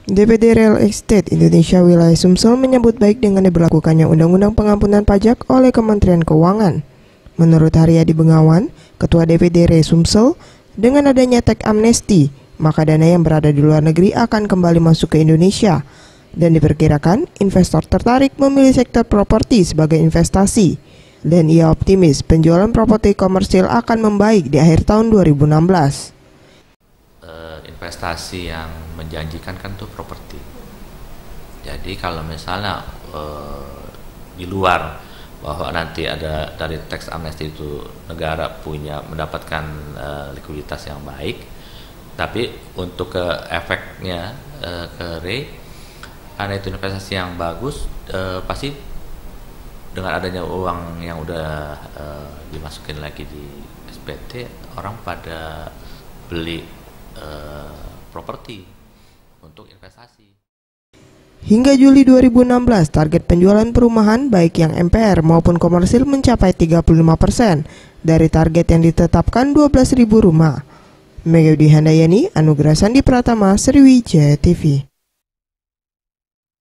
DPD Real Estate Indonesia Wilayah Sumsel menyambut baik dengan diberlakukannya Undang-Undang Pengampunan Pajak oleh Kementerian Keuangan. Menurut Haryadi Bengawan, Ketua DPD Real Sumsel, dengan adanya tax amnesty, maka dana yang berada di luar negeri akan kembali masuk ke Indonesia. Dan diperkirakan investor tertarik memilih sektor properti sebagai investasi. Dan ia optimis penjualan properti komersil akan membaik di akhir tahun 2016. Investasi yang menjanjikan kan tuh properti. Jadi kalau misalnya di luar bahwa nanti ada dari tax amnesty itu negara mendapatkan likuiditas yang baik, tapi untuk ke efeknya ke karena itu investasi yang bagus, pasti dengan adanya uang yang udah dimasukin lagi di SPT, orang pada beli properti untuk investasi. Hingga Juli 2016, target penjualan perumahan baik yang MPR maupun komersil mencapai 35% dari target yang ditetapkan 12.000 rumah. Megawati Handayani, Anugerah Sandi Pratama, Sriwijaya TV.